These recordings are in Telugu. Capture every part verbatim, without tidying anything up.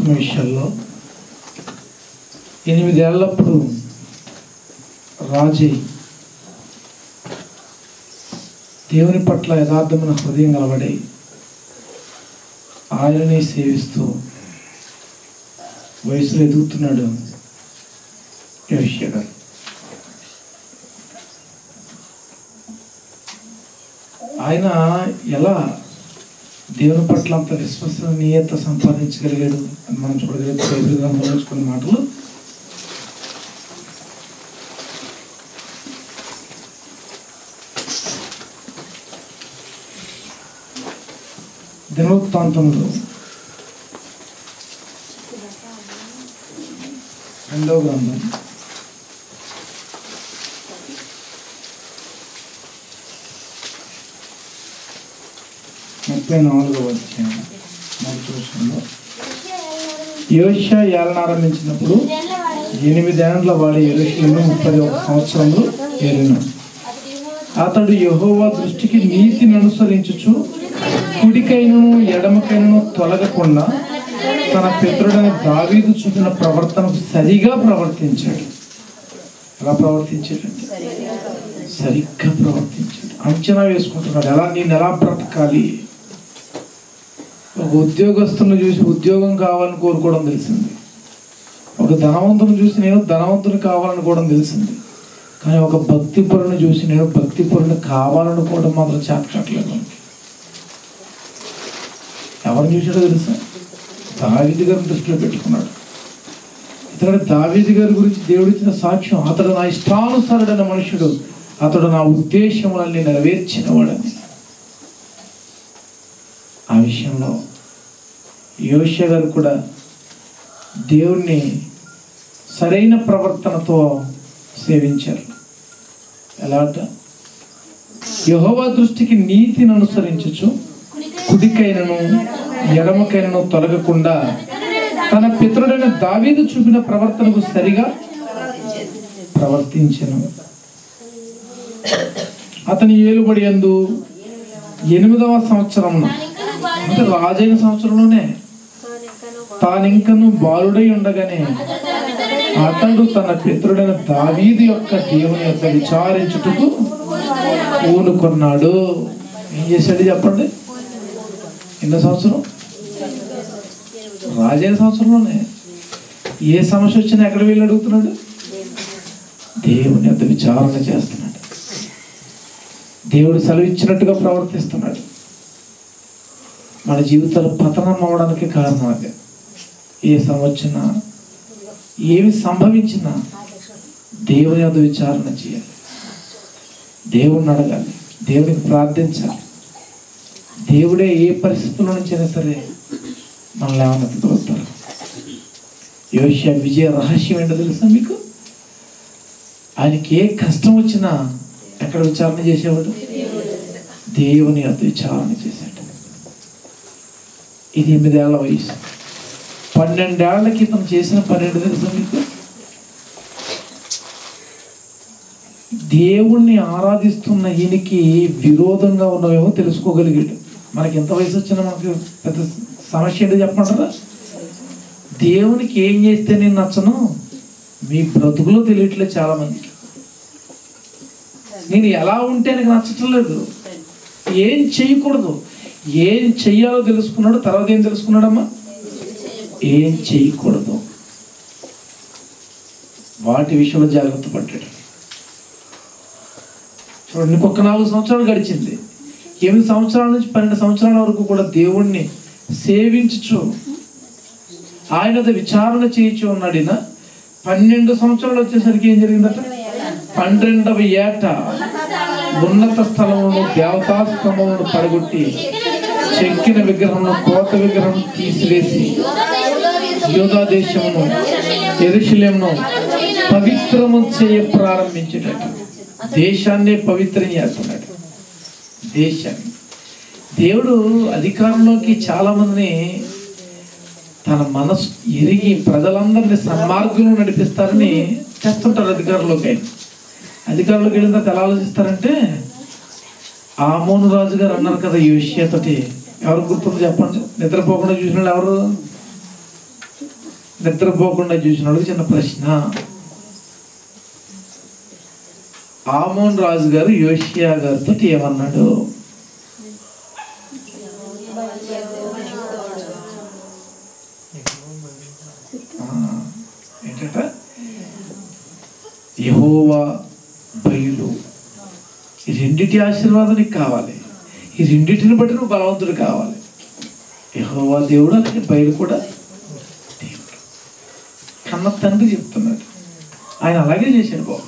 చేసుకున్న విషయాల్లో ఎనిమిదేళ్లప్పుడు రాజీ దేవుని పట్ల యథార్థమైన హృదయం కలబడి ఆయనని సేవిస్తూ వయసులో ఎదుగుతున్నాడు యోషియా గారు. ఆయన ఎలా దేవుని పట్ల అంత విశ్వసనీయత సంపాదించగలిగాడు అని మనం చూడగలిగితే బైబిల్ గ్రంథంలో కొన్ని మాటలు. దినవృత్తాంతములు రెండవ గ్రంథం ముప్పై నాలుగవ అధ్యాయం మొదటి వచనంలో యోషియా ఏలన ఆరంభించినప్పుడు ఎనిమిదేండ్ల వాడి యెరూషలేమును ముప్పై ఒక సంవత్సరములు ఏలిన. అతడు యెహోవా దృష్టికి నీతిని అనుసరించుచు కుడికైనను ఎడమకైనను తొలగకుండా తన పితరుడైన దావీదు చూపిన ప్రవర్తనకు సరిగా ప్రవర్తించాడు. ఎలా ప్రవర్తించాడంటే సరిగ్గా ప్రవర్తించాడు. అంచనా వేసుకుంటున్నాడు, ఎలా నేను ఎలా బ్రతకాలి. ఒక ఉద్యోగస్తుని చూసి ఉద్యోగం కావాలని కోరుకోవడం తెలిసింది. ఒక ధనవంతుని చూసి నేను ధనవంతుని కావాలనుకోవడం తెలిసింది. కానీ ఒక భక్తిపరుని చూసి నేను భక్తిపరుని కావాలనుకోవడం మాత్రం చేతకట్లేదు. ఎవరిని చూసాడో తెలుసా? దావీదు గారిని దృష్టిలో పెట్టుకున్నాడు. ఇతడు దావీదు గారి గురించి దేవుడు ఇచ్చిన సాక్ష్యం, అతడు నా ఇష్టానుసారుడైన మనుషుడు, అతడు నా ఉద్దేశములన్నీ నెరవేర్చిన వాడని. ఆ విషయంలో యోషియా గారు కూడా దేవుణ్ణి సరైన ప్రవర్తనతో సేవించారు. ఎలాట? యెహోవా దృష్టికి నీతిని అనుసరించచ్చు, కుడికైనను ఎడమకైనను తొలగకుండా తన పితరుడైన దావీదు చూపిన ప్రవర్తనకు సరిగా ప్రవర్తించెను. అతని ఏలుబడి యందు ఎనిమిదవ సంవత్సరం అంటే రాజైన సంవత్సరంలోనే తానింకను బాలుడై ఉండగానే అతడు తన పితరుడైన దావీదు యొక్క దేవుని యొక్క విచారించుటకు పూనుకున్నాడు. ఏం చేశాడు చెప్పండి? ఎన్నో సంవత్సరం? రాజైన సంవత్సరంలోనే. ఏ సమస్య వచ్చినా ఎక్కడ వెళ్ళి అడుగుతున్నాడు? దేవుని యొక్క విచారణ చేస్తున్నాడు. దేవుడు సెలవిచ్చినట్టుగా ప్రవర్తిస్తున్నాడు. మన జీవితాలు పతనం అవడానికి కారణం అదే. ఏ సంవత్సరం ఏమి సంభవించినా దేవుని యొక్క విచారణ చేయాలి, దేవుడిని అడగాలి, దేవునికి ప్రార్థించాలి. దేవుడే ఏ పరిస్థితుల నుంచైనా సరే మనల్ని ఏమైనా ఎత్తుకోగలుగుతారు. యోషియా విజయ రహస్యం ఏంటో తెలుసా మీకు? ఆయనకి ఏ కష్టం వచ్చినా ఎక్కడ విచారణ చేసేవాడు? దేవుని యొక్క విచారణ చేశాడు. ఇది ఎనిమిదేళ్ల వయసు. పన్నెండేళ్ల క్రితం చేసిన పన్నెండు తెలుసా మీకు? దేవుణ్ణి ఆరాధిస్తున్న ఈయనకి విరోధంగా ఉన్నవేమో తెలుసుకోగలిగాడు. మనకి ఎంత వయసు వచ్చినా మనకి పెద్ద సమస్య ఏంటో చెప్పమంటారా? దేవునికి ఏం చేస్తే నేను నచ్చను మీ బ్రతుకులో తెలియట్లేదు చాలా మందికి. నేను ఎలా ఉంటే నాకు నచ్చటం లేదు. ఏం చేయకూడదు, ఏం చెయ్యాలో తెలుసుకున్నాడు. తర్వాత ఏం తెలుసుకున్నాడమ్మా? ఏం చేయకూడదు వాటి విషయంలో జాగ్రత్త పడ్డాడు. చూడండి, ఇంకొక నాలుగు సంవత్సరాలు గడిచింది. ఎనిమిది సంవత్సరాల నుంచి పన్నెండు సంవత్సరాల వరకు కూడా దేవుణ్ణి సేవించు ఆయన విచారణ చేయించు ఉన్నాడు. ఈయన పన్నెండు సంవత్సరాలు వచ్చేసరికి ఏం జరిగిందట? పన్నెండవ ఏట ఉన్నత స్థలమును దేవతా స్తంభమును పడగొట్టి చెక్కిన విగ్రహం కోట విగ్రహం తీసివేసి యూదా దేశమును యెరూషలేమును పవిత్రము చేయ ప్రారంభించేటట. దేశాన్నే పవిత్రం చేస్తున్నాడు. దేశాన్ని దేవుడు అధికారంలోకి చాలా మందిని తన మనసు ఎరిగి ప్రజలందరినీ సన్మార్గంలో నడిపిస్తారని చేస్తుంటారు. అధికారంలోకి అయిన అధికారంలోకి వెళ్ళిన తర్వాత ఎలా ఆలోచిస్తారంటే, ఆమోను రాజు గారు అన్నారు కదా యోషియా తోటి, ఎవరు గుర్తుంది చెప్పండి? నిద్రపోకుండా చూసిన వాళ్ళు ఎవరు? నిద్రపోకుండా చూసిన చిన్న ప్రశ్న. ఆమోన్ రాజు గారు యోషియా గారితో ఏమన్నాడు? ఏంటట? యెహోవా బయలు. ఈ రెండిటి ఆశీర్వాదం నీకు కావాలి. ఈ రెండిటిని బట్టి నువ్వు బలవంతుడు కావాలి. యెహోవా దేవుడు, అలాగే బయలు కూడా దేవుడు. కన్న తండ్రి చెప్తున్నాడు. ఆయన అలాగే చేశాడు బాబు.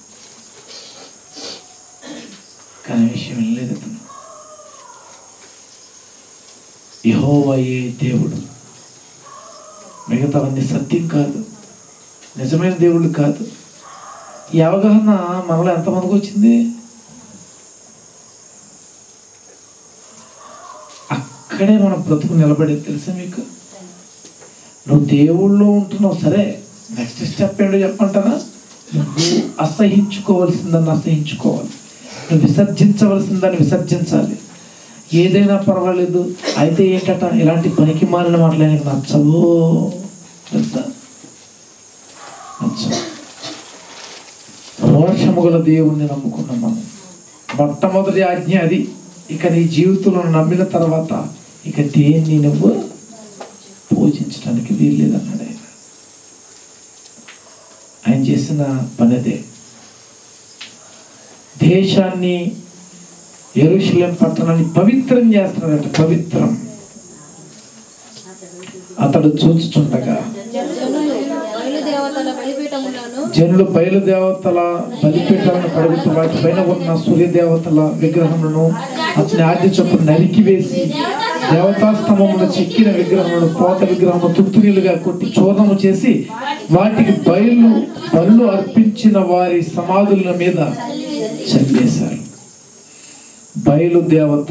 కానీ విషయం లేదు. అతను యెహోవాయే దేవుడు, మిగతావన్నీ సత్యం కాదు, నిజమైన దేవుడు కాదు. ఈ అవగాహన మనలో ఎంతమందికి వచ్చింది? అక్కడే మన బ్రతుకు నిలబడేది. తెలుసా మీకు? నువ్వు దేవుళ్ళో ఉంటున్నావు సరే, నెక్స్ట్ స్టెప్ ఏంటో చెప్పంటారా? నువ్వు అసహించుకోవాల్సిందని అసహించుకోవాలి, నువ్వు విసర్జించవలసిందని విసర్జించాలి. ఏదైనా పర్వాలేదు, అయితే ఏంటట, ఇలాంటి పనికి మారిన మాటలు ఆయనకు నచ్చవు. తెలుసా? నచ్చవు. రోషము గల దేవుణ్ణి నమ్ముకున్నాం మనం. మొట్టమొదటి ఆజ్ఞ అది. ఇక నీ జీవితంలో నమ్మిన తర్వాత ఇక దేన్ని నువ్వు పూజించడానికి వీల్లేదన్నాడు ఆయన. ఆయన చేసిన పని అదే. దేశాన్ని, యెరూషలేం పట్టణాన్ని పవిత్రం చేస్తున్నాడట. పవిత్రం. అతడు చూచుచుండగా జనులు బయలుదేవతల బలిపీఠాలను పడగొట్టి వాటి పైన ఉన్న సూర్యదేవతల విగ్రహములను అతని ఆజ్ఞ చొప్పున నరికివేసి దేవతాస్తంభమును చెక్కిన విగ్రహములను పోత విగ్రహమును తుత్తునీలుగా కొట్టి చూర్ణము చేసి వాటికి బయలు బలు అర్పించిన వారి సమాధుల మీద చల్లేశారు. బయలుదేవత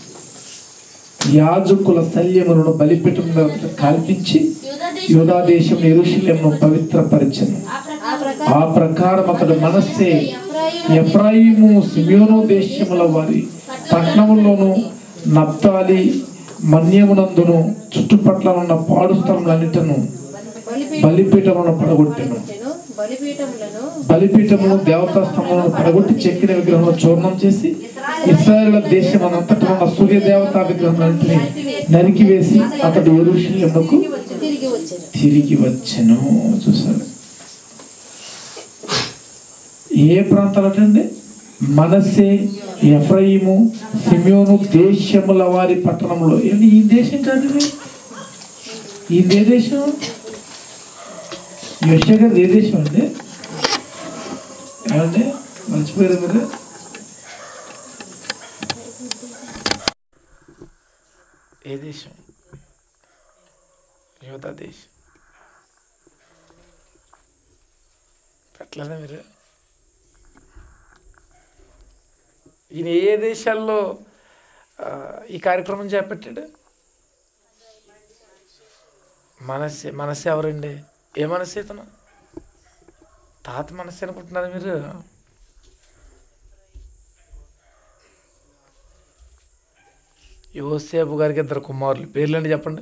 యాజకుల శల్యములను బలిపీఠం కల్పించి యూదా దేశం యెరూషలేమును పవిత్రపరిచెను. ఆ ప్రకారం అతడు మనస్సే, ఎఫ్రాయిము, సిమియోను దేశముల వారి పట్టణములోను, నప్తాలి మన్యమునందును చుట్టుపట్ల ఉన్న పాడు స్థలములన్నిటను బలిపీఠములను పడగొట్టెను. బలిపీఠమును, దేవతా స్తంభములను పడగొట్టి చెక్కిన విగ్రహంలో చూర్ణం చేసి ఇశ్రాయేలు దేశం అంతటా ఉన్న సూర్య దేవతా విగ్రహాలన్నింటినీ నరికివేసి అతడు యెరూషలేమునకు తిరిగి వచ్చెను. చూసారు? ఏ ప్రాంతాలంటే మనస్సే, ఎఫ్రాయిము, సిమియోను దేశముల వారి పట్టణంలో. ఏంటి ఈ దేశం కాదు, ఇది ఏ దేశం? యోషియా గారు ఏ దేశం అండి? ఏమంటే మర్చిపోయారు మీరు? ఏ దేశం? యూదా దేశం. అట్లనే మీరు ఈయన ఏ దేశాల్లో ఈ కార్యక్రమం చేపట్టాడు? మనస్సే. మనస్సే ఎవరండి? ఏ మనస్సు? ఇతను తాత మనస్సు అనుకుంటున్నారు మీరు? యోసేపు గారికి ఇద్దరు కుమారులు, పేర్లండి చెప్పండి.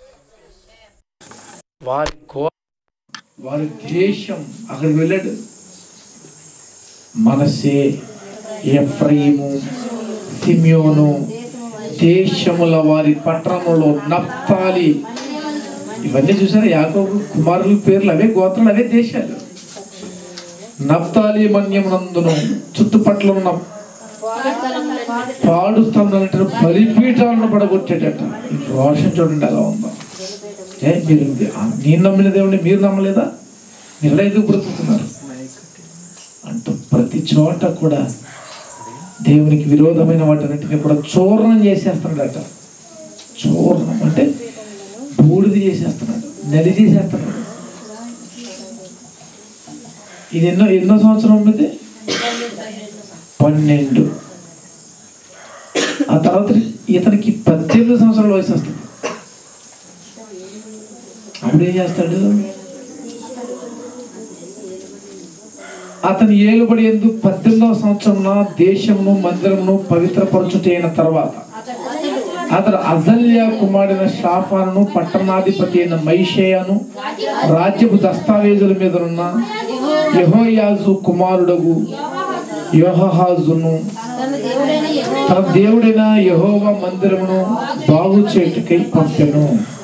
వారి కో వారి దేశం అక్కడికి వెళ్ళాడు. మనస్సే, ఎఫ్రాయిము, సిమియోను దేశముల వారి పట్టణములో, నప్తాలి. ఇవన్నీ చూసారా? యాకోబు కుమారుల పేర్లు అవే, గోత్రాలు అవే, దేశాలు. నప్తాలి మన్యమునందును చుట్టుపట్ల ఉన్న పాడు స్థలంలో బలిపీఠాలను పడగొట్టేటట. రోషం చూడండి ఎలా ఉందో. ఏ మీరు నేను నమ్మిన దేవుడిని మీరు నమ్మలేదా? మీరు ఎలా ఎందుకు బ్రతుకుతున్నారు అంటూ ప్రతి చోట కూడా దేవునికి విరోధమైన వాటన్నిటిని కూడా చూర్ణం చేసేస్తున్నాడట. చూర్ణం అంటే బూడిది చేసేస్తున్నాడు, నలి చేసేస్తున్నాడు. ఇది ఎన్నో ఎన్నో సంవత్సరం ఉంది? పన్నెండు. ఆ తర్వాత ఇతనికి పద్దెనిమిది సంవత్సరాల వయసు వస్తుంది. అప్పుడేం చేస్తాడు? అతని ఏలుబడి ఎందుకు పద్దెనిమిదవ సంవత్సరం దేశమును మందిరమును పవిత్రపరచుట అయిన తర్వాత అతడు అజల్యా కుమారుడైన షాఫాను పట్టణాధిపతి అయిన మైషేయను రాజ్యపు దస్తావేజుల మీద ఉన్న యెహోయాజు కుమారుడగు యోహాహాజును తన దేవుడైన యెహోవా మందిరమును బాగు చేయుటకై పంపెను.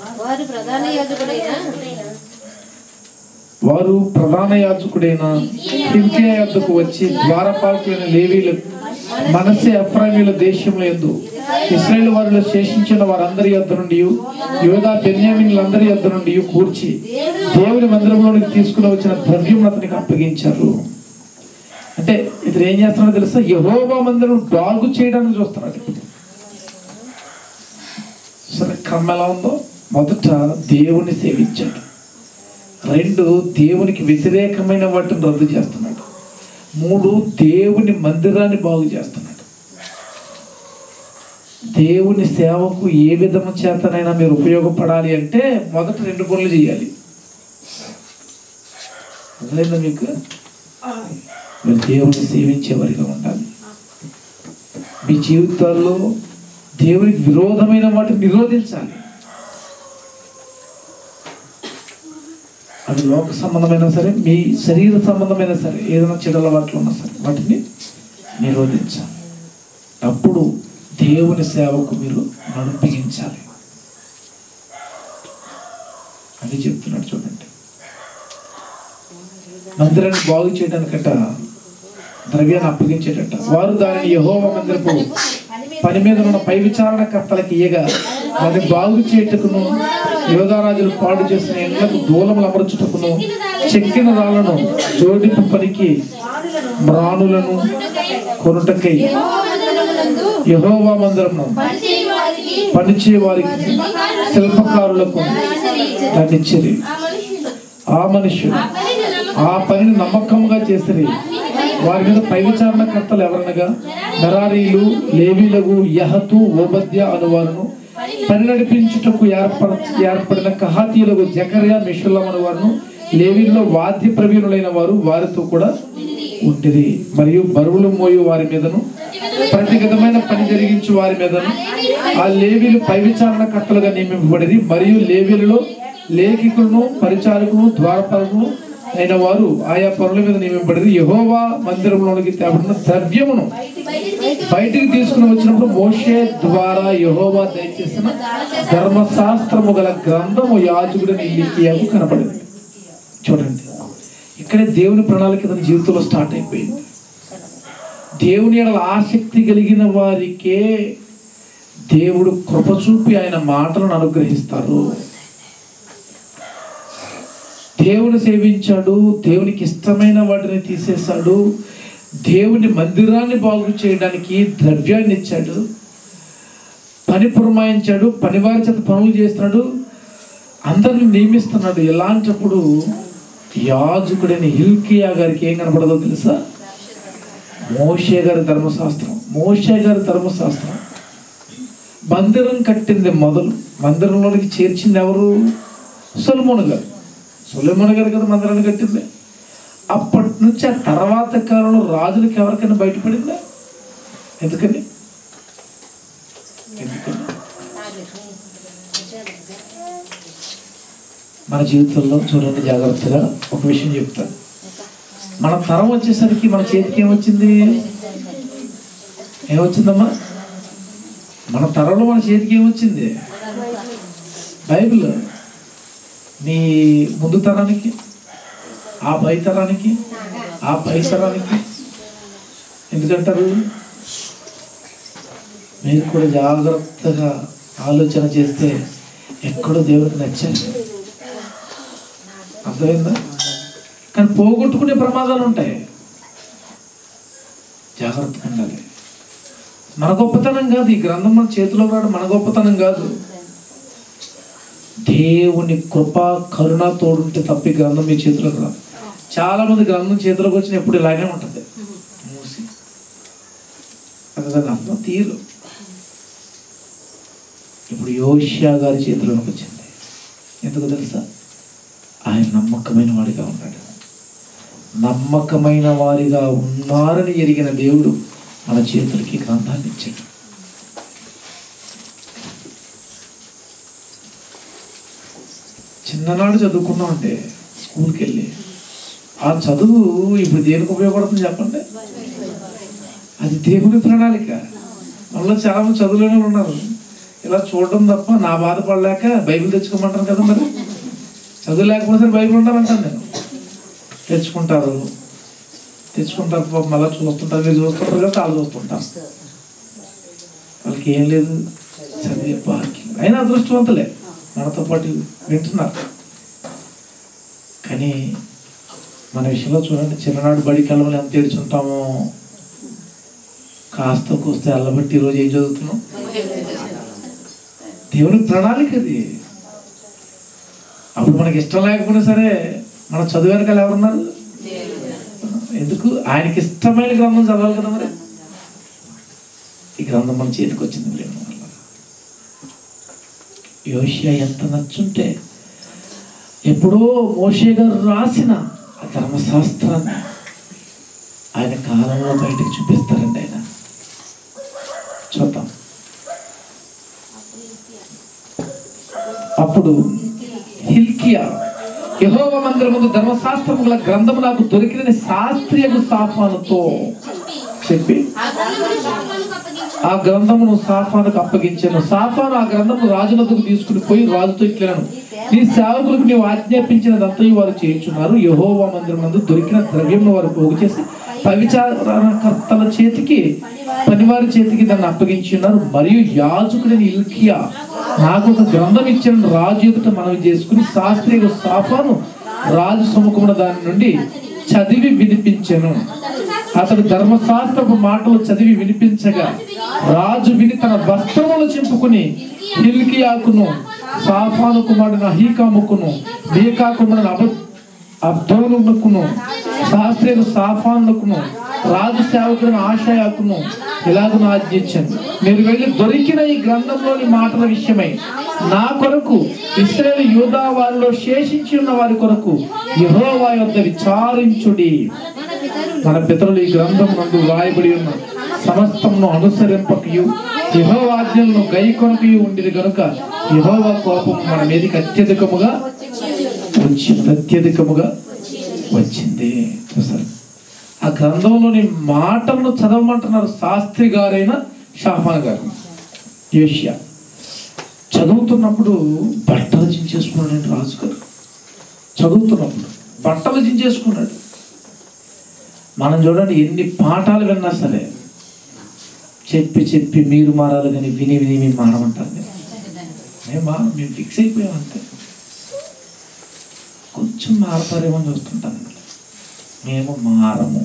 వారు ప్రధాన యాజకుడైన హిల్కీయా యొద్దకు వచ్చి ద్వారపాలకులైన లేవీయులకు మనస్సే ఎఫ్రాయిమీయుల దేశంలో యందు ఇశ్రాయేలు వారిలో శేషించిన వారందరి యొద్ద నుండి యూదా బెన్యామీనులందరి యొద్ద నుండి కూర్చి దేవుని మందిరంలోనికి తీసుకుని వచ్చిన ద్రవ్యం అతనికి అప్పగించారు. అంటే ఇతను ఏం చేస్తున్నాడో తెలుసా? యెహోవా మందిరం బాగు చేయడానికి చూస్తున్నాడు. సరే, క్రమం ఎలా ఉందో? మొదట దేవుని సేవించాడు. రెండు, దేవునికి వ్యతిరేకమైన వాటిని రద్దు చేస్తున్నాడు. మూడు, దేవుని మందిరాన్ని బాగు చేస్తున్నాడు. దేవుని సేవకు ఏ విధము చేతనైనా మీరు ఉపయోగపడాలి అంటే మొదట రెండు పనులు చేయాలి. అదేనా మీకు? మీరు దేవుని సేవించేవారిగా ఉండాలి. మీ జీవితాల్లో దేవునికి విరోధమైన వాటిని నిరోధించాలి. అది లోక సంబంధమైనా సరే, మీ శరీర సంబంధమైనా సరే, ఏదైనా చెడు అలవాట్లు ఉన్నా సరే వాటిని నిరోధించాలి. అప్పుడు దేవుని సేవకు మీరు నడిపించాలి అని చెప్తున్నాడు. చూడండి, మందిరాన్ని బాగు చేయడానికట ద్రవ్యాన్ని అప్పగించేటట. వారు దానిని యెహోవా మందిరపు పని మీద ఉన్న పై విచారణకర్తలకు ఇయ్యగా దాన్ని బాగు చేయుటకును యోధారాజులు పాడు చేసిన ఇళ్లకు దూలములు అమర్చుటకును చెక్కిన రాళ్లను జోడింపు పనికి మ్రాణులను కొనుటకై యెహోవా మందిరమును పనిచే వారికి శిల్పకారులకు దాన్నిచ్చిరి. ఆ మనుషులు ఆ పనిని నమ్మకంగా చేసిరి. వారి మీద పై విచారణకర్తలు ఎవరనగా మెరారీలు, లేవీలకు యహతు, ఓబద్య అనువారును, పని నడిపించుటకు ఏర్పడ ఏర్పడిన కహాతీయులకు జకర్యా, మెషుల్లం అనువారును, లేవీల్లో వాద్య ప్రవీణులైన వారు వారితో కూడా ఉంటిరి. మరియు బరువులు మోయు వారి మీదను ప్రతి విధమైన పని జరిగించు వారి మీదను ఆ లేవీలు పై విచారణకర్తలుగా నియమింపబడిరి. మరియు లేవీలలో లేఖికులను, పరిచారకులను, ద్వారపాలకులను అయిన వారు ఆయా పనుల మీద నియమింపబడి యెహోవా మందిరంలోనికి తేబడిన ద్రవ్యమును బయటికి తీసుకుని వచ్చినప్పుడు మోషే ద్వారా యెహోవా దయచేసిన ధర్మశాస్త్రము గల గ్రంథము యాజకుడిని హిల్కీయాకు కనబడింది. చూడండి, ఇక్కడే దేవుని ప్రణాళిక తన జీవితంలో స్టార్ట్ అయిపోయింది. దేవుని ఎడల ఆసక్తి కలిగిన వారికే దేవుడు కృప చూపి ఆయన మాటలను అనుగ్రహిస్తారు. దేవుని సేవించాడు, దేవునికి ఇష్టమైన వాటిని తీసేశాడు, దేవుని మందిరాన్ని బాగు చేయడానికి ద్రవ్యాన్ని ఇచ్చాడు, పని పురమాయించాడు, పనివారి చేత పనులు చేస్తున్నాడు, అందరిని నియమిస్తున్నాడు. ఇలాంటప్పుడు యాజకుడైన హిల్కీయా గారికి ఏం కనపడదో తెలుసా? మోషే గారి ధర్మశాస్త్రం. మోషే గారి ధర్మశాస్త్రం మందిరం కట్టింది మొదలు. మందిరంలోనికి చేర్చింది ఎవరు? సొలొమోను గారు. సొలొమోను గారు కదా మందిరాన్ని కట్టింది. అప్పటి నుంచి ఆ తర్వాత కాలంలో రాజులకి ఎవరికైనా బయటపడిందా? ఎందుకని ఎందుకని మన జీవితంలో చూడండి, జాగ్రత్తగా ఒక విషయం చెప్తాను. మన తరం వచ్చేసరికి మన చేతికి ఏమొచ్చింది? ఏమొచ్చిందమ్మా? మన తరంలో మన చేతికి ఏమొచ్చింది? బైబిల్. మీ ముందు తరానికి, ఆ పై తరానికి, ఆ పై తరానికి ఎందుకంటారు? మీరు కూడా జాగ్రత్తగా ఆలోచన చేస్తే ఎక్కడో దేవుడికి నచ్చారు. అర్థమైందా? కానీ పోగొట్టుకునే ప్రమాదాలు ఉంటాయి. జాగ్రత్తగా ఉండాలి. మన గొప్పతనం కాదు ఈ గ్రంథం, మన చేతిలో రాడు మన గొప్పతనం కాదు. దేవుని కృప కరుణ తోడుంటే తప్ప ఈ గ్రంథం మీ చేతిలోకి రాదు. చాలా మంది గ్రంథం చేతిలోకి వచ్చిన ఎప్పుడు ఇలాగే ఉంటుంది, మూసి. అది దాని అర్థం తీరు. ఇప్పుడు యోషియా గారి చేతిలోకి వచ్చింది. ఎందుకు తెలుసా? ఆయన నమ్మకమైన వాడిగా ఉన్నాడు. నమ్మకమైన వారిగా ఉన్నారని ఎరిగిన దేవుడు మన చేతులకి గ్రంథాన్ని ఇచ్చాడు. చిన్ననాడు చదువుకున్నామంటే స్కూల్కి వెళ్ళి ఆ చదువు ఇప్పుడు దేనికి ఉపయోగపడుతుంది చెప్పండి? అది దేవుని ప్రణాళిక. అందులో చాలా మంది చదువులేని వాళ్ళు ఉన్నారు, ఇలా చూడడం తప్ప నా బాధపడలేక బైబిల్ తెచ్చుకోమంటారు కదా. మరి చదువు లేకపోతే సరే బైబిల్ ఉండాలంటాను నేను. తెచ్చుకుంటారు తెచ్చుకుంటారు మళ్ళీ చూస్తుంటారు, మీరు చూస్తుంటారు కదా, వాళ్ళు చూస్తుంటారు. వాళ్ళకి ఏం లేదు చదివే భాగ్యం, అయినా అదృష్టవంతులే మనతో పాటు వింటున్నారు. కానీ మన విషయంలో చూడండి, చిన్ననాడు బడి కలవలు ఎంత ఏడ్చుంటామో, కాస్త కూస్తే అల్లబట్టి ఈరోజు ఏం చదువుతున్నాం? దేవుని ప్రణాళిక అది. అప్పుడు మనకి ఇష్టం లేకపోయినా సరే మన చదువు వెనకాల ఎవరున్నారు? ఎందుకు? ఆయనకి ఇష్టమైన గ్రంథం చదవాలి కదా. మరి ఈ గ్రంథం మన చేతికి వచ్చింది లేదు. యోషియా ఎంత నచ్చుంటే ఎప్పుడో మోషే గారు రాసిన ఆ ధర్మశాస్త్రాన్ని ఆయన కాలంలో బయటకు చూపిస్తారండి. ఆయన చూద్దాం. అప్పుడు హిల్కియా యెహోవా మందిరమందు ధర్మశాస్త్రముల గ్రంథము నాకు దొరికిన శాస్త్రియకు సాఫానుతో చెప్పి ఆ గ్రంథమును సాఫానుకు అప్పగించాను. సాఫాను ఆ గ్రంథము రాజునకు తీసుకుని పోయి రాజుతో ఇట్లను, నీ సేవకులకు నీవు ఆజ్ఞాపించినదంతా వారు చేయించున్నారు. యెహోవా మందిరమందు దొరికిన ద్రవ్యమును వారు పోగు చేసి పవిచారణకర్తల చేతికి పనివారి చేతికి దాన్ని అప్పగించి ఉన్నారు. మరియు యాజకుడైన హిల్కియా నాకు ఒక గ్రంథం ఇచ్చిన రాజు ఎదుట మనవి చేసుకుని శాస్త్రీయ సాఫాను రాజు సముఖమున దాని నుండి చదివి వినిపించెను. అతడు ధర్మశాస్త్రపు మాటలు చదివి వినిపించగా రాజు విని తన వస్త్రములు చింపుకుని హిల్కియాకును సాఫాను కుమారుడు అహీకాముకును మీకా కుమారుడు అబ అబ్దోనుకును శాస్త్రీయ సాఫానుకును రాజు సేవకులను ఆశయాకును ఇలాగను ఆజ్ఞించాను, మీరు వెళ్ళి దొరికిన ఈ గ్రంథంలోని మాటల విషయమై నా కొరకు ఇశ్రాయేలు యూదా వారిలో శేషించి ఉన్న వారి కొరకు యెహోవా యొద్ద విచారించుడి. మన పితరులు ఈ గ్రంథం నందు వ్రాయబడి ఉన్న సమస్తమును అనుసరింపకయు యెహోవా ఆజ్ఞలను గైకొనకయు ఉండిది కనుక యెహోవా కోపం మన మీదకి అత్యధికముగా వచ్చింది అత్యధికముగా వచ్చింది. చూసారు, ఆ గ్రంథంలోని మాటలను చదవమంటున్నారు శాస్త్రి గారైన షాఫాన్ గారు. యోషియా చదువుతున్నప్పుడు బట్టలు చించేసుకున్నాడు రాజు గారు. చదువుతున్నప్పుడు బట్టలు చించేసుకున్నాడు. మనం చూడండి, ఎన్ని పాఠాలు విన్నా సరే చెప్పి చెప్పి మీరు మారాలి కానీ విని విని మేము మారమంటారు. మేము మారం, మేము ఫిక్స్ అయిపోయామంతే. కొంచెం మారతారేమో చూస్తుంటాను, మేము మారము.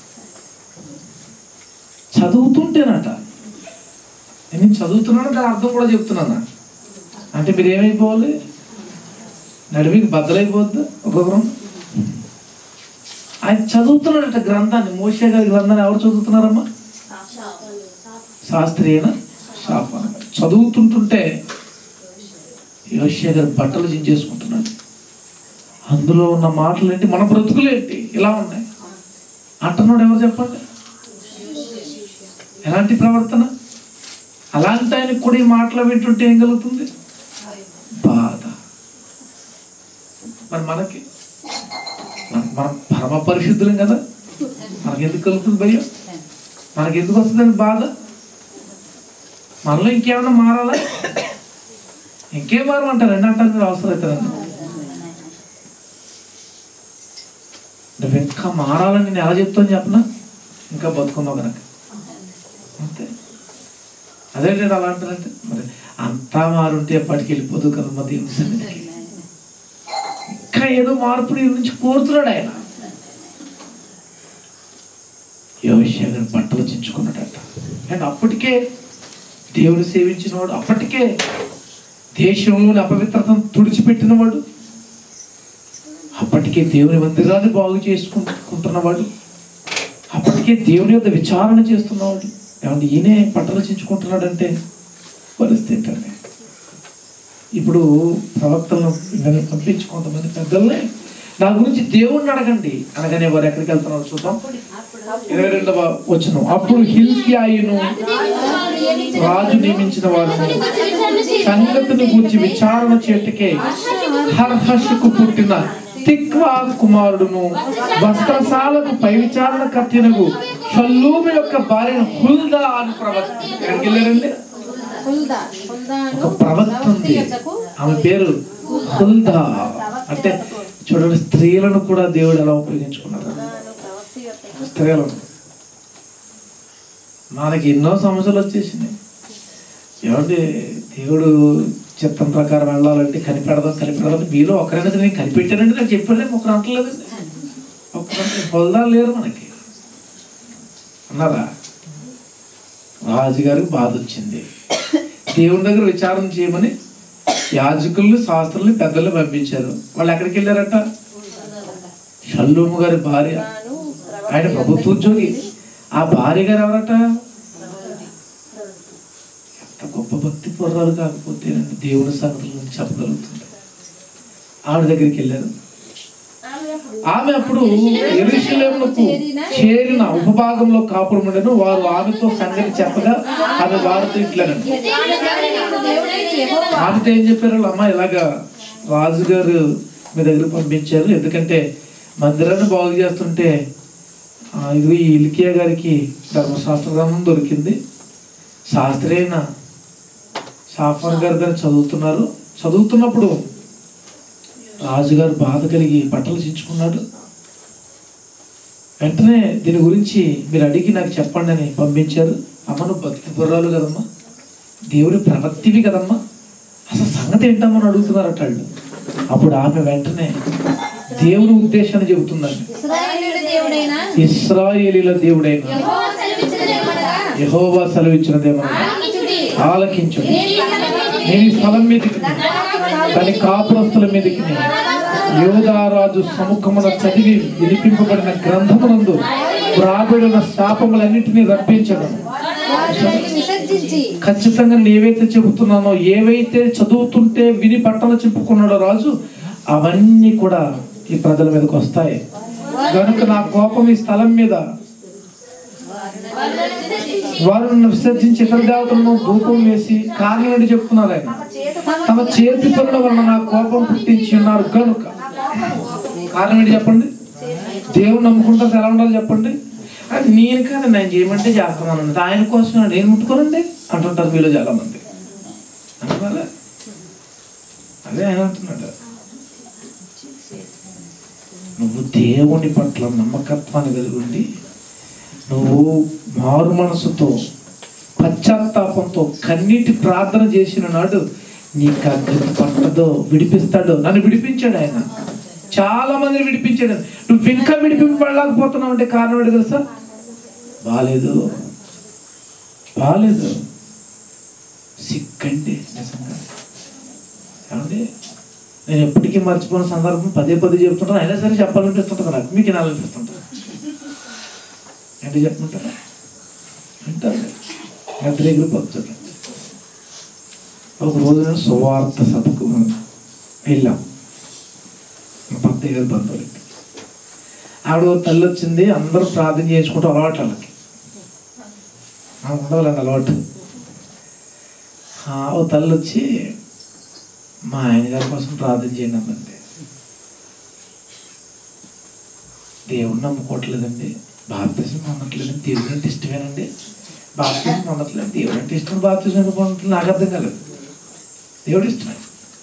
చదువుతుంటేనట, నేను చదువుతున్నాను దాని అర్థం కూడా చెప్తున్నాను. అంటే మీరు ఏమైపోవాలి? నడిమికి బద్దలైపోద్ది ఒక్కొక్కరు. ఆయన చదువుతున్నాడట గ్రంథాన్ని, మోషే గారి గ్రంథాన్ని. ఎవరు చదువుతున్నారమ్మా? శాస్త్రీయన షాఫాన్. చదువుతుంటుంటే యోషియా గారు బట్టలు చించేసుకుంటున్నాడు. అందులో ఉన్న మాటలు ఏంటి, మన బ్రతుకులు ఏంటి ఇలా ఉన్నాయి అంటున్నాడు. ఎవరు చెప్పండి? ఎలాంటి ప్రవర్తన? అలాంటి ఆయనకు కూడా ఈ మాటలు వింటుంటే ఏం కలుగుతుంది? బాధ. మరి మనకి మనం పరమ పరిశుద్ధులం కదా, మనకెందుకు కలుగుతుంది భయం? మనకెందుకు వస్తుందండి బాధ? మనలో ఇంకేమన్నా మారాలా? ఇంకేం మారమంటారు అండి అంటారు మీరు అవసరం అవుతారండి. నువ్వు ఇంకా మారాలని నేను ఎలా చెప్తాను చెప్పనా? ఇంకా బతుకున్నావు కనుక అంతే. అదే నేను అలా అంటానంటే మరి అంతా మారుంటే ఎప్పటికి వెళ్ళిపోదు కదా మా దేవుని సన్నిధికి. ఇంకా ఏదో మార్పు నీ నుంచి కోరుతున్నాడు ఆయన. యోషియా గారు బట్టలు చించుకున్నాడట. అండ్ అప్పటికే దేవుడు సేవించిన వాడు, అప్పటికే దేశంలోని అపవిత్రతను తుడిచిపెట్టినవాడు, అప్పటికే దేవుని మందిరాన్ని బాగు చేసుకుంటున్నవాడు, అప్పటికే దేవుని యొక్క విచారణ చేస్తున్నవాడు. ఏమంటే ఈయనే బట్టలు చించుకుంటున్నాడంటే పరిస్థితి ఏంటండి? ఇప్పుడు ప్రవక్తలను పంపించి కొంతమంది పెద్దల్ని నా గురించి దేవుణ్ణి అడగండి అనగానే వారు ఎక్కడికి వెళ్తున్నారు చూద్దాం. ఇరవై రెండవ వచనం. అప్పుడు హిల్కియాయును రాజు నియమించిన వారిని సంగతిని గురించి విచారణ చేటుకే హర్హషుకు పుట్టిన తిక్వా కుమారుడును వస్త్రశాలకు పై విచారణ కట్టినగు షల్లూము యొక్క భార్యను హుల్దా అని ప్రవక్త. ఎక్కడికి వెళ్ళారండి? ఒక ప్రవక్త ఉంది, ఆమె పేరు హుల్దా. అంటే చూడండి, స్త్రీలను కూడా దేవుడు ఎలా ఉపయోగించుకున్నారు. స్త్రీలను మనకి ఎన్నో సమస్యలు వచ్చేసినాయి. ఏమంటే దేవుడు చిత్తం ప్రకారం వెళ్ళాలంటే కనిపెడదాం కనిపెడదాం మీలో ఒకరైనా సరే నేను కనిపెట్టానంటే నాకు చెప్పండి, ఒకరు అంటలేదండి. ఒకరంటే హుల్దా లేరు మనకి అన్నారా? రాజుగారికి బాధ వచ్చింది. దేవుని దగ్గర విచారణ చేయమని యాజకుల్ని శాస్త్రుల్ని పెద్దల్ని పంపించారు. వాళ్ళు ఎక్కడికి వెళ్ళారట? షల్లూము గారి భార్య, ఆయన ప్రభుత్వ ఉద్యోగి. ఆ భార్య గారు ఎవరట? ఎంత గొప్ప భక్తి పూర్వాలు కాకపోతే దేవుని సంగతుల నుంచి చెప్పగలుగుతుంది. ఆవిడ దగ్గరికి వెళ్ళారు. ఆమె అప్పుడు యెరూషలేమునకు చేరిన ఉపభాగంలో కాపురం ఉండెను. వారు ఆమెతో సంగతి చెప్పగా ఆమె వారితో ఇట్లనండి. ఆమెతో ఏం చెప్పారు? అమ్మ, ఇలాగా రాజుగారు మీ దగ్గర పంపించారు, ఎందుకంటే మందిరాన్ని బాగు చేస్తుంటే ఇది ఈ హిల్కియా గారికి ధర్మశాస్త్ర గ్రంథం దొరికింది. శాస్త్రి అయిన షాఫాన్ గారు దాన్ని చదువుతున్నారు. చదువుతున్నప్పుడు రాజుగారు బాధ కలిగి బట్టలు చించుకున్నాడు. వెంటనే దీని గురించి మీరు అడిగి నాకు చెప్పండి అని పంపించారు. అమ్మ, నువ్వు భక్తి బుర్రాలు కదమ్మా, దేవుడి ప్రవక్తివి కదమ్మా, అసలు సంగతి ఏంటమ్మని అడుగుతున్నారట వాళ్ళు. అప్పుడు ఆమె వెంటనే దేవుని ఉద్దేశాన్ని చెబుతుందండి. ఇశ్రాయేలీల దేవుడైన యెహోవా సెలవిచ్చినదేమన్నా ఆలకించుడి. నేను ఈ స్థలం మీదకి దాని కాపురస్తుల మీదకి యోధారాజు సముఖమున చదివి వినిపింపబడిన గ్రంథమునందు వ్రాబడిన శాపములన్నిటినీ రప్పించడం. ఖచ్చితంగా ఏవైతే చెబుతున్నానో, ఏవైతే చదువుతుంటే విని బట్టలు చింపుకున్నాడో రాజు, అవన్నీ కూడా ఈ ప్రజల మీదకి వస్తాయి. కనుక నా కోపం ఈ స్థలం మీద వారిని విసర్జించి ఇతర దేవతలను ధూపం వేసి కారణం ఏంటి చెప్తున్నారు. ఆయన తమ చేతి పనుల వలన నా కోపం పుట్టించి ఉన్నారు కనుక. కారణం ఏంటి చెప్పండి? దేవుడు నమ్ముకుంటారు ఎలా ఉండాలి చెప్పండి? అది నేను కానీ నేను చేయమంటే చేస్తున్నానండి, ఆయన కోసం నేను ముట్టుకోనండి అంటుంటారు మీలో చాలా మంది. అందువల్ల అదే ఆయన అంటున్నాడు, నువ్వు దేవుని పట్ల నమ్మకత్వాన్ని కలిగి ఉండి నువ్వు మారు మనసుతో పశ్చాత్తాపంతో కన్నీటి ప్రార్థన చేసిన నాడు నీకు అగ్ని పట్టదో, విడిపిస్తాడు. నన్ను విడిపించాడు ఆయన, చాలా మందిని విడిపించాడు. నువ్వు ఇంకా విడిపింపబడలేకపోతున్నావు అంటే కారణం ఏంటి తెలుసా? బాలేదు బాలేదు సిక్కండి. నిజంగా ఏమండి, నేను ఎప్పటికీ మర్చిపోయిన సందర్భం పదే పదే చెప్తుంటాను, అయినా సరే చెప్పాలనిపిస్తుంటుంది నాకు, మీకు వినాలనిపిస్తుంటాను. అంటే చెప్పుకుంటారా అంటారు నిద్ర పడుతుంది. ఒక రోజు నేను సువార్త సభకు వెళ్ళాం, మా పత్తయ్య గారి బంధువులకి. ఆవిడ తల్లి వచ్చింది, అందరూ ప్రార్థన చేసుకుంటూ అలవాటు వాళ్ళకి ఉండవాలండి అలవాటు. ఓ తల్లి వచ్చి మా ఆయన గారి కోసం ప్రార్థన చేయండి అమ్మండి. దేవుడిని నమ్ముకోవట్లేదండి, బాప్తిజం పొందట్లేదండి, దేవుడు అంటే ఇష్టమేనండి, బాప్తిజం పొందట్లేదు, దేవుడు అంటే ఇష్టం, బాప్తిజం పొందట్లేదు, నాకు అర్థం కాలేదు. దేవుడు ఇష్టమే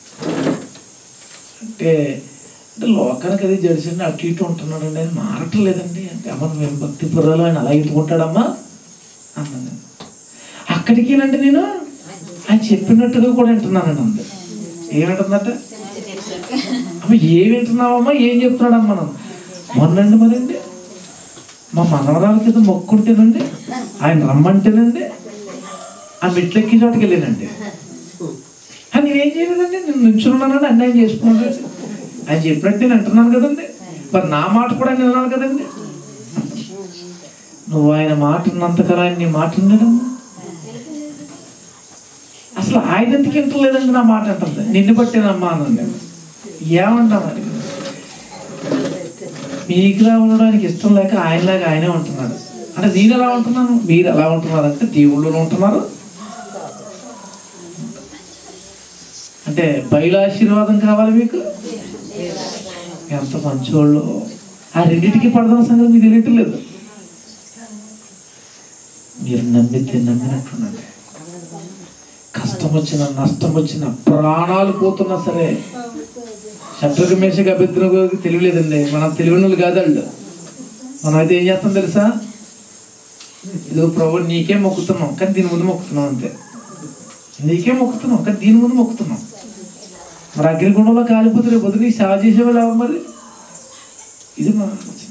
అంటే అంటే లోకానికి అది జడిసండి అటు ఇటు ఉంటున్నాడండి, ఆయన మారట్లేదండి అంటే, అమ్మ మేము భక్తి పుర్రాలు ఆయన అలా ఇట్టుకుంటాడమ్మా అన్నాను. అక్కడికి నండి నేను ఆయన చెప్పినట్టుగా కూడా వింటున్నానండి. అంతే ఏమింటుందట, అమ్మ ఏమి వింటున్నావమ్మా, ఏం చెప్తున్నాడమ్మా నన్ను. మొన్నండి మరండి మా మనవరాల కింద మొక్కుంటేనండి ఆయన రమ్మంటేనండి ఆ మెట్లెక్కి చోటుకి వెళ్ళానండి. నేనేం చేయలేదండి, నేను నుంచున్నానండి, అన్నీ ఆయన చేసుకున్నాను. ఆయన చెప్పినట్టు నేను అంటున్నాను కదండి, మరి నా మాట కూడా నేను విన్నాను కదండి. నువ్వు ఆయన మాట ఉన్నంతకాలం ఆయన నీ మాట వినడమ్మా. అసలు ఆయన ఎందుకు వింటలేదండి నా మాట అంటుంది, నిన్ను బట్టేనమ్మా అనండి. ఏమన్నా మరి మీకులా ఉండడానికి ఇష్టం లేక ఆయనలాగా ఆయనే ఉంటున్నాడు. అంటే నేను ఎలా ఉంటున్నాను, మీరు ఎలా ఉంటున్నారు అంటే దేవుళ్ళు ఉంటున్నారు. అంటే బయలు ఆశీర్వాదం కావాలి మీకు, ఎంత మంచోళ్ళు. ఆ రెండింటికి పడదాం సంగతి మీకు తెలియట్లేదు. మీరు నమ్మితే నమ్మినట్టుండండి. కష్టం వచ్చినా నష్టం వచ్చినా ప్రాణాలు పోతున్నా సరే, శత్రుఘ్న మేషక అభ్యర్థులకు తెలియలేదండి. మనం తెలివినోళ్ళు కాదండి. మనం అయితే ఏం చేస్తాం తెలుసా, ఇదో ప్రభు నీకే మొక్కుతున్నాం కానీ దీని ముందు మొక్కుతున్నాం, అంతే. నీకే మొక్కుతున్నాం కానీ దీని ముందు మొక్కుతున్నాం. మరి అగ్నిగుండంలో కాలిపోతే రేపు వదిలి సేవ చేసేవాళ్ళు ఎవరు మరి? ఇది మన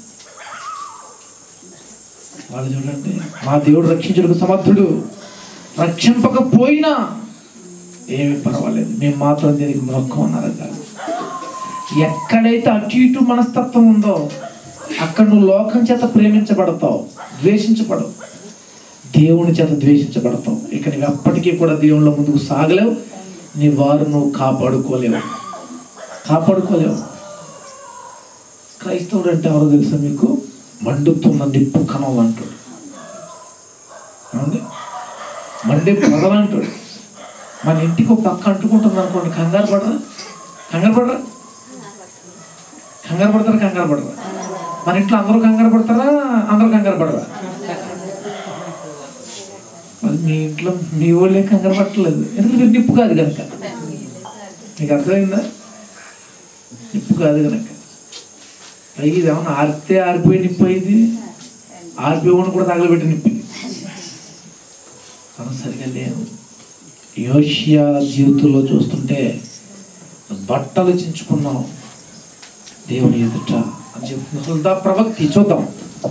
వాళ్ళు చూడండి, మా దేవుడు రక్షించుటకు సమర్థుడు, రక్షింపకపోయినా ఏమి పర్వాలేదు, మేము మాత్రం దీనికి మొక్కమన్నారు కాదు. ఎక్కడైతే అటు ఇటు మనస్తత్వం ఉందో అక్కడ నువ్వు లోకం చేత ప్రేమించబడతావు, ద్వేషించబడవు. దేవుని చేత ద్వేషించబడతావు. ఇక నువ్వు ఎప్పటికీ కూడా దేవుళ్ళ ముందుకు సాగలేవు. నీ వారు నువ్వు కాపాడుకోలేవు కాపాడుకోలేవు క్రైస్తవుడు అంటే ఎవరో తెలుసా మీకు? మండుతున్న నిప్పు కణం అంటాడు, మండే పొదలు అంటాడు. మన ఇంటికి ఒక పక్క అంటుకుంటుంది అనుకోండి, కంగారు పడరా? కంగారు పడరా? కంగారు పడతారా? కంగారు పడరా? మన ఇంట్లో అందరూ కంగారు పడతారా? అందరూ కంగారు పడరా? మరి మీ ఇంట్లో మీ వాళ్ళే కంగారు పట్టలేదు, ఎందుకంటే నిప్పు కాదు కనుక. మీకు అర్థమైందా? నిప్పు కాదు కనుక. పైకి ఇది ఏమన్నా ఆరితే ఆరిపోయి నిప్పు అయింది, ఆరిపోయి కూడా తగలబెట్టి నిప్పింది. మనం సరిగా లేదు. యోషియా జీవితంలో చూస్తుంటే బట్టలు చించుకున్నాం దేవుని ఎదుట అని చెప్తున్నా. ప్రవక్తి చూద్దాం.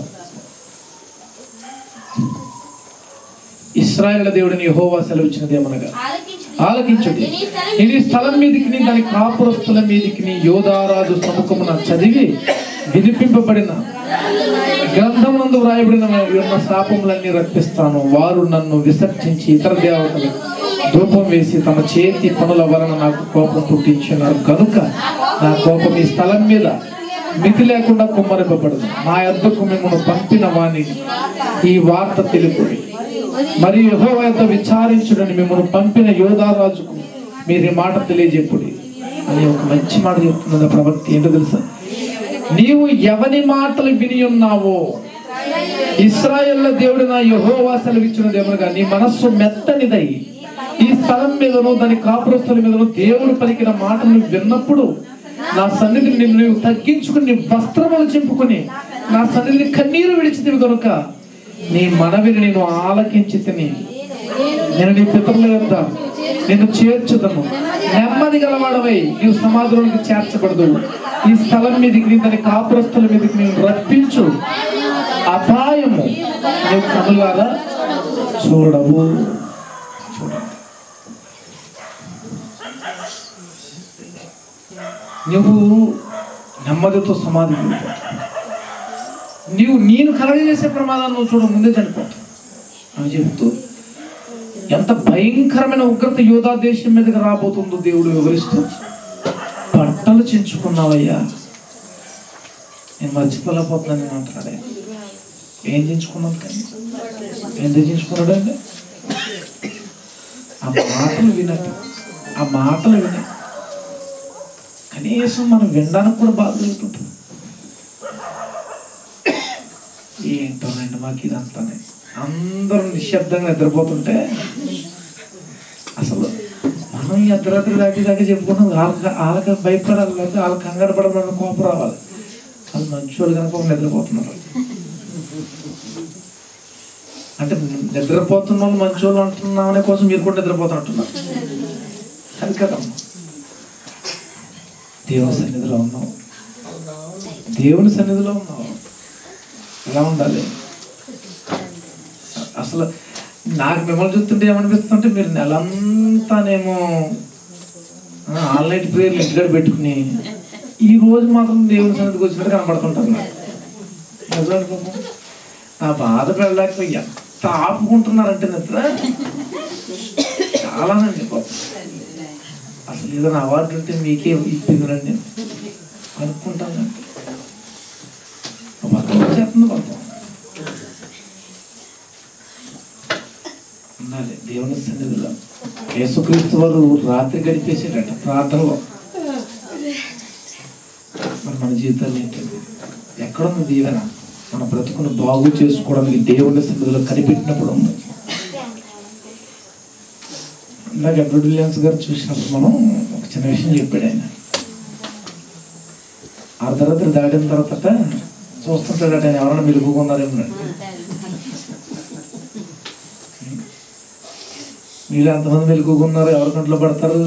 ఇశ్రాయేలు దేవుడిని యెహోవా సెలవిచ్చినది ఏమనగా, ఆలకించుడి, ఇది స్థలం మీదికి దాని కాపురస్తుల మీదికి యోధారాజు సముఖమున చదివి వినిపింపబడిన గ్రంథమునందు వ్రాయబడిన ఉన్న శాపములన్నీ రప్పిస్తాను. వారు నన్ను విసర్జించి ఇతర దేవతలు ధూపం వేసి తమ చేతి పనుల వలన నాకు కోపం పుట్టించున్నారు కనుక నా కోపం ఈ స్థలం మీద మితి లేకుండా కుమ్మరింపబడదు. నా యొద్దకు మిమ్మల్ని పంపిన వాణిని ఈ వార్త తెలుపుడి, మరియు యెహోవా యొద్ద విచారించుడని మిమ్మల్ని పంపిన యోధారాజుకు మీరు ఈ మాట తెలియజెప్పుడి అని ఒక మంచి మాట చెప్తున్నది ప్రవక్త. ఏంటో తెలుసా? నీవు ఎవని మాటలు విని ఉన్నావో, ఇశ్రాయేళ్ల దేవుడు నా యెహోవా సెలవిచ్చినది ఏమనగా, నీ మనస్సు మెత్తనిదై ఈ స్థలం మీదను దాని కాపురస్తుల మీదను దేవుడు పలికిన మాటలు విన్నప్పుడు నా సన్నిధిని నిన్ను నువ్వు తగ్గించుకుని నీ వస్త్రములు చింపుకుని నా సన్నిధిని కన్నీరు విడిచితివి కనుక నీ మనవిని నేను ఆలకించి తిని నేను నీ పితరుల యొద్ద నిన్ను చేర్చుదను. నెమ్మది గలవాడవై నీవు సమాధులకు చేర్చబడదు. ఈ స్థలం మీదకి నీ దాని కాపురస్తుల మీదకి నేను రప్పించు అపాయము నీవు కనులారా చూడవు. నువ్వు నెమ్మదితో సమాధి నీవు నేను కలగజేసే ప్రమాదాన్ని నువ్వు చూడ ముందే చనిపోతావు అని చెబుతూ ఎంత భయంకరమైన ఉగ్రత యోధా దేశం మీదకి రాబోతుందో దేవుడు వివరిస్తూ, బట్టలు చించుకున్నావయ్యా, నేను మర్చిపోలేకపోతున్నాను నేను అంటున్నాడే. ఏం చించుకున్నావు? కానీ ఎందుకు చించుకున్నాడు అంటే ఆ మాటలు వినట్టు ఆ మాటలు విన కనీసం మనం వినడానికి కూడా బాధ కలుగుతుంటుంది. ఏంటోనండి మాకు ఇదంతానే. అందరూ నిశ్శబ్దంగా నిద్రపోతుంటే అసలు మనం ఈ అర్ధరాత్రి దాటి దాకా చెప్పుకున్నాం. వాళ్ళకి వాళ్ళకి భయపడాలి, లేకపోతే వాళ్ళకి కంగారు పడాలని కోపం రావాలి. వాళ్ళు మంచి వాళ్ళు కనుక నిద్రపోతున్నారు అంటే నిద్రపోతున్న వాళ్ళు మంచి వాళ్ళు అంటున్నామనే కోసం మీరు కూడా నిద్రపోతున్నట్టున్నారు. అది కదమ్మా, దేవుని సన్నిధిలో ఉన్నావు, దేవుని సన్నిధిలో ఉన్నావు. ఎలా ఉండాలి? అసలు నాకు మిమ్మల్ని చూస్తుంటే ఏమనిపిస్తుంటే మీరు నెలంతానేమో ఆన్లైన్ ప్రేయర్లు ఇంటికాడ పెట్టుకుని ఈ రోజు మాత్రం దేవుని సన్నిధికి వచ్చినట్టు కనపడుతుంటారు. నిజానికి నా బాధ పెళ్ళలేక ఎంత ఆపుకుంటున్నారంటే నిద్ర చాలానండి. అసలు ఏదైనా అవార్డు ఉంటే మీకే ఇప్పిందిరండి నేను అనుకుంటానండి. వస్తుంది కొంత ఉండాలి దేవుని సన్నిధిలో. యేసుక్రీస్తు వారు రాత్రి గడిపేసేటట్టు ప్రార్థనలో. మరి మన జీవితాలు ఏంటండి? ఎక్కడుంది దీవెన? మన బ్రతుకును బాగు చేసుకోవడానికి దేవుని సన్నిధిలో కనిపెట్టినప్పుడు ఉంది. ఇందాక ఎడ్వర్డ్ విలియమ్స్ గారు చూసినప్పుడు మనం ఒక చిన్న విషయం చెప్పాడు. ఆయన అర్ధరాత్రి దాటిన తర్వాత చూస్తుంటాడట ఆయన ఎవరైనా మెలుగుకున్నారేమో. మీరు ఎంతమంది మెలుగుకున్నారు? ఎవరి కంట్లో పడతారు?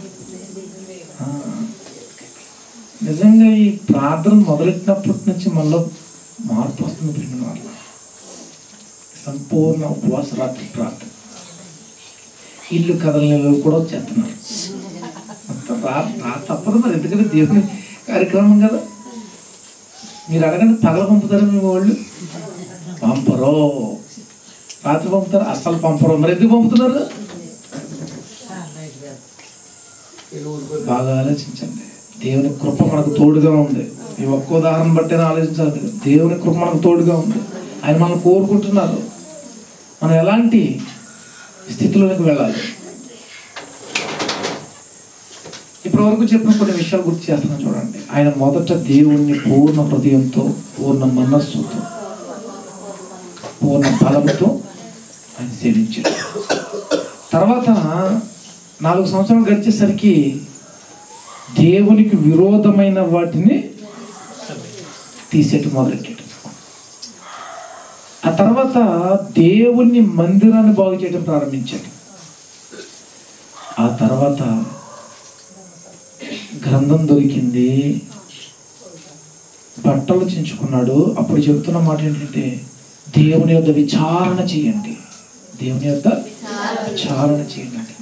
నిజంగా ఈ ప్రార్థన మొదలెట్టినప్పటి నుంచి మనలో మార్పు వస్తుంది. ప్రేమ వల్ల సంపూర్ణ ఉపవాస రాత్రి ప్రార్థన. ఇల్లు కదలనిలు కూడా వచ్చేస్తున్నారు. మొత్తం రా రా తప్పదు మరి, ఎందుకంటే దేవుని కార్యక్రమం కదా. మీరు అడగండి, పగల పంపుతారు మీ వాళ్ళు? పంపరో. రాత్రి పంపుతారు? అస్సలు పంపరు. మరి ఎందుకు పంపుతున్నారు? బాగా ఆలోచించండి. దేవుని కృప మనకు తోడుగా ఉంది. ఈ ఒక్క ఉదాహరణ బట్టి ఆలోచించాలి. దేవుని కృప మనకు తోడుగా ఉంది. ఆయన మనం కోరుకుంటున్నారు. మనం ఎలాంటి స్థితిలోకి వెళ్ళాలి? ఇప్పటి వరకు చెప్పిన కొన్ని విషయాలు గుర్తు చేస్తున్నాను చూడండి. ఆయన మొదట దేవుణ్ణి పూర్ణ హృదయంతో, పూర్ణ మనస్సుతో, పూర్ణ బలంతో ఆయన సేవించాడు. తర్వాత నాలుగు సంవత్సరాలు గడిచేసరికి దేవునికి విరోధమైన వాటిని తీసేట్టు మొదలెట్టాడు. ఆ తర్వాత దేవుని మందిరాన్ని బాగు చేయడం ప్రారంభించాడు. ఆ తర్వాత గ్రంథం దొరికింది, బట్టలు చించుకున్నాడు. అప్పుడు చెప్తున్న మాట ఏంటంటే, దేవుని యొద్ద విచారణ చేయండి, దేవుని యొద్ద విచారణ చేయండి అంటున్నాడు.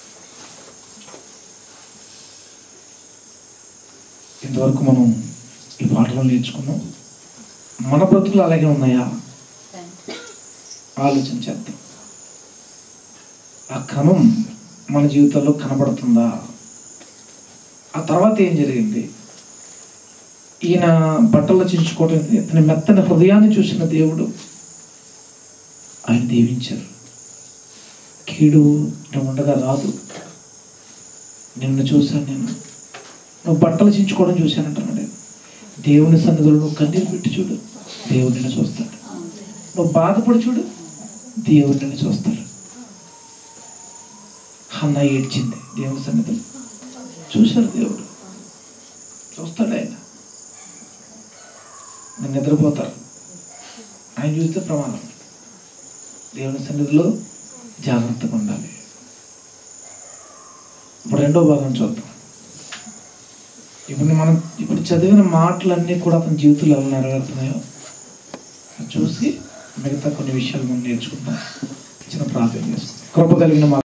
ఇంతవరకు మనం ఈ పాటలు నేర్చుకున్నాం. మన బ్రతుకులు అలాగే ఉన్నాయా? ఆలోచించేద్దాం. ఆ క్రమం మన జీవితంలో కనబడుతుందా? ఆ తర్వాత ఏం జరిగింది? ఈయన బట్టలు చించుకోవటం, ఇతని మెత్తని హృదయాన్ని చూసిన దేవుడు ఆయన దీవించారు. కీడు ఉండగా రాదు. నిన్ను చూశాను, నేను నువ్వు బట్టలు చించుకోవడం చూశానంటున్నాడు. దేవుని సన్నిధిలో నువ్వు కన్నీరు పెట్టి చూడు, దేవుడు నిన్ను చూస్తాడు. నువ్వు బాధపడి చూడు, దేవుడు నిన్ను చూస్తాడు. హన్న ఏడ్చింది దేవుని సన్నిధిలో. చూశారు, దేవుడు చూస్తాడు. ఆయన నేను నిద్రపోతారు, ఆయన చూస్తే ప్రమాదం. దేవుని సన్నిధిలో జాగ్రత్తగా ఉండాలి. ఇప్పుడు రెండో భాగం చూద్దాం. ఇప్పుడు మనం ఇప్పుడు చదివిన మాటలన్నీ కూడా అతని జీవితంలో ఎలా నెరవేరుతున్నాయో చూసి మిగతా కొన్ని విషయాలు మనం నేర్చుకుంటాం. చిన్న ప్రార్థన చేసుకుంటాం. కృప కలిగిన